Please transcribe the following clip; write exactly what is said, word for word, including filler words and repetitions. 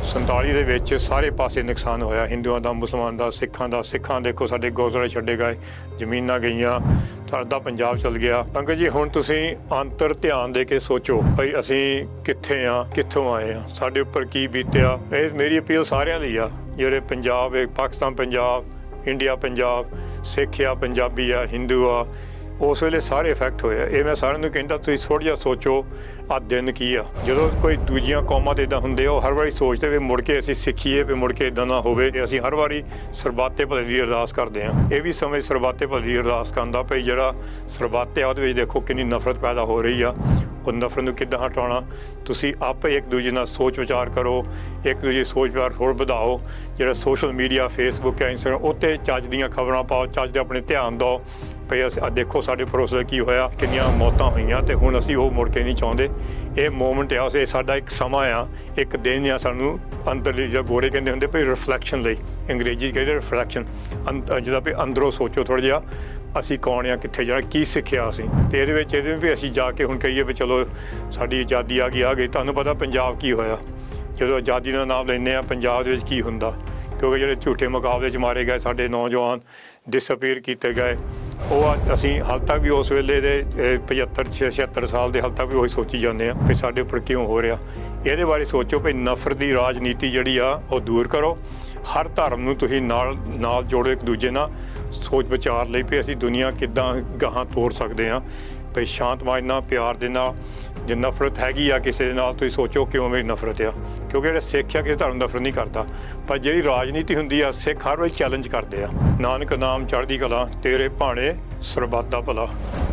ਸੰਤਾਲੀ ਦੇ ਵਿੱਚ ਸਾਰੇ ਪਾਸੇ ਨੁਕਸਾਨ ਹੋਇਆ, ਹਿੰਦੂਆਂ ਦਾ, ਮੁਸਲਮਾਨ ਦਾ, ਸਿੱਖਾਂ ਦਾ। ਸਿੱਖਾਂ ਦੇਖੋ ਸਾਡੇ ਗੁਰਦੁਆਰੇ ਛੱਡੇ ਗਏ, ਜ਼ਮੀਨਾਂ ਗਈਆਂ, ਸਾਡਾ ਪੰਜਾਬ ਚਲ ਗਿਆ। ਪੰਕਜ ਜੀ ਹੁਣ ਤੁਸੀਂ ਅੰਤਰ ਧਿਆਨ ਦੇ ਕੇ ਸੋਚੋ ਭਈ ਅਸੀਂ ਕਿੱਥੇ ਆ, ਕਿੱਥੋਂ ਆਏ ਆ, ਸਾਡੇ ਉੱਪਰ ਕੀ ਬੀਤਿਆ। ਇਹ ਮੇਰੀ ਅਪੀਲ ਸਾਰਿਆਂ ਲਈ ਆ, ਜਿਹੜੇ ਪੰਜਾਬ ਹੈ, ਪਾਕਿਸਤਾਨ ਪੰਜਾਬ, ਇੰਡੀਆ ਪੰਜਾਬ, ਸਿੱਖ ਆ, ਪੰਜਾਬੀ ਆ, ਹਿੰਦੂ ਆ, ਉਸ ਵੇਲੇ ਸਾਰੇ ਇਫੈਕਟ ਹੋਏ। ਇਹ ਮੈਂ ਸਾਰਿਆਂ ਨੂੰ ਕਹਿੰਦਾ ਤੁਸੀਂ ਥੋੜ੍ਹਾ ਜਿਹਾ ਸੋਚੋ ਆਹ ਦਿਨ ਕੀ ਆ। ਜਦੋਂ ਕੋਈ ਦੂਜੀਆਂ ਕੌਮਾਂ 'ਤੇ ਇੱਦਾਂ ਹੁੰਦੇ ਉਹ ਹਰ ਵਾਰੀ ਸੋਚਦੇ ਵੀ ਮੁੜ ਕੇ ਅਸੀਂ ਸਿੱਖੀਏ, ਵੀ ਮੁੜ ਕੇ ਇੱਦਾਂ ਨਾ ਹੋਵੇ। ਅਸੀਂ ਹਰ ਵਾਰੀ ਸਰਬੱਤੇ ਭਲੇ ਦੀ ਅਰਦਾਸ ਕਰਦੇ ਹਾਂ। ਇਹ ਵੀ ਸਮੇਂ ਸਰਬੱਤੇ ਭਲੇ ਦੀ ਅਰਦਾਸ ਕਰਨ ਦਾ ਭਈ ਜਿਹੜਾ ਸਰਬੱਤ ਆ ਉਹਦੇ ਵਿੱਚ ਦੇਖੋ ਕਿੰਨੀ ਨਫ਼ਰਤ ਪੈਦਾ ਹੋ ਰਹੀ ਆ। ਉਹ ਨਫ਼ਰਤ ਨੂੰ ਕਿੱਦਾਂ ਹਟਾਉਣਾ, ਤੁਸੀਂ ਆਪੇ ਇੱਕ ਦੂਜੇ ਨਾਲ ਸੋਚ ਵਿਚਾਰ ਕਰੋ, ਇੱਕ ਦੂਜੇ ਸੋਚ ਵਿਚਾਰ ਹੋਰ ਵਧਾਓ। ਜਿਹੜਾ ਸੋਸ਼ਲ ਮੀਡੀਆ, ਫੇਸਬੁੱਕ ਹੈ, ਇੰਸਟਾਗ੍ਰਾਮ, ਉੱਤੇ ਚੱਜ ਦੀਆਂ ਖਬਰਾਂ ਪਾਓ, ਚੱਜ ਦੇ ਆਪਣੇ ਧਿਆਨ ਦਿਓ ਭਈ ਅਸੀਂ ਦੇਖੋ ਸਾਡੇ ਭਰੋਸੇ ਕੀ ਹੋਇਆ, ਕਿੰਨੀਆਂ ਮੌਤਾਂ ਹੋਈਆਂ, ਅਤੇ ਹੁਣ ਅਸੀਂ ਉਹ ਮੁੜ ਕੇ ਨਹੀਂ ਚਾਹੁੰਦੇ। ਇਹ ਮੂਵਮੈਂਟ ਆ, ਇਹ ਸਾਡਾ ਇੱਕ ਸਮਾਂ ਆ, ਇੱਕ ਦਿਨ ਆ ਸਾਨੂੰ ਅੰਦਰਲੀ, ਜਿਹੜਾ ਗੋਰੇ ਕਹਿੰਦੇ ਹੁੰਦੇ ਭਈ ਰਿਫਲੈਕਸ਼ਨ ਲਈ, ਅੰਗਰੇਜ਼ੀ ਕਹਿੰਦੇ ਰਿਫਲੈਕਸ਼ਨ, ਜਿਹਦਾ ਵੀ ਅੰਦਰੋਂ ਸੋਚੋ ਥੋੜ੍ਹਾ ਜਿਹਾ ਅਸੀਂ ਕੌਣ ਆ, ਕਿੱਥੇ ਜਾਣਾ, ਕੀ ਸਿੱਖਿਆ ਅਸੀਂ। ਅਤੇ ਇਹਦੇ ਵਿੱਚ ਇਹਦੇ ਵੀ ਅਸੀਂ ਜਾ ਕੇ ਹੁਣ ਕਹੀਏ ਵੀ ਚਲੋ ਸਾਡੀ ਆਜ਼ਾਦੀ ਆ ਗਈ ਆ ਗਈ। ਤੁਹਾਨੂੰ ਪਤਾ ਪੰਜਾਬ ਕੀ ਹੋਇਆ ਜਦੋਂ ਆਜ਼ਾਦੀ ਦਾ ਨਾਮ ਲੈਂਦੇ ਆ, ਪੰਜਾਬ ਦੇ ਵਿੱਚ ਕੀ ਹੁੰਦਾ, ਕਿਉਂਕਿ ਜਿਹੜੇ ਝੂਠੇ ਮੁਕਾਬਲੇ 'ਚ ਮਾਰੇ ਗਏ ਸਾਡੇ ਨੌਜਵਾਨ, ਡਿਸਅਪੀਅਰ ਕੀਤੇ ਗਏ, ਉਹ ਅਸੀਂ ਹਾਲੇ ਤੱਕ ਵੀ ਉਸ ਵੇਲੇ ਦੇ ਪਝੱਤਰ ਛਿਹੱਤਰ ਸਾਲ ਦੇ ਹਾਲੇ ਤੱਕ ਵੀ ਉਹੀ ਸੋਚੀ ਜਾਂਦੇ ਆ ਵੀ ਸਾਡੇ ਉੱਪਰ ਕਿਉਂ ਹੋ ਰਿਹਾ। ਇਹਦੇ ਬਾਰੇ ਸੋਚੋ ਵੀ ਨਫ਼ਰਤ ਦੀ ਰਾਜਨੀਤੀ ਜਿਹੜੀ ਆ ਉਹ ਦੂਰ ਕਰੋ। ਹਰ ਧਰਮ ਨੂੰ ਤੁਸੀਂ ਨਾਲ ਨਾਲ ਜੋੜੋ, ਇੱਕ ਦੂਜੇ ਨਾਲ ਸੋਚ ਵਿਚਾਰ ਲਈ ਵੀ ਅਸੀਂ ਦੁਨੀਆ ਕਿੱਦਾਂ ਗਾਹਾਂ ਤੋਰ ਸਕਦੇ ਹਾਂ। ਭਈ ਸ਼ਾਂਤਮਈ ਨਾਲ, ਪਿਆਰ ਦੇ ਨਾਲ। ਜੇ ਨਫ਼ਰਤ ਹੈਗੀ ਆ ਕਿਸੇ ਦੇ ਨਾਲ, ਤੁਸੀਂ ਸੋਚੋ ਕਿਉਂ ਮੇਰੀ ਨਫ਼ਰਤ ਆ, ਕਿਉਂਕਿ ਜਿਹੜਾ ਸਿੱਖ ਆ ਕਿਸੇ ਧਰਮ ਨਫ਼ਰਤ ਨਹੀਂ ਕਰਦਾ। ਪਰ ਜਿਹੜੀ ਰਾਜਨੀਤੀ ਹੁੰਦੀ ਆ, ਸਿੱਖ ਹਰ ਵਾਰੀ ਚੈਲੰਜ ਕਰਦੇ ਆ। ਨਾਨਕ ਨਾਮ ਚੜ੍ਹਦੀ ਕਲਾ, ਤੇਰੇ ਭਾਣੇ ਸਰਬੱਤ ਦਾ ਭਲਾ।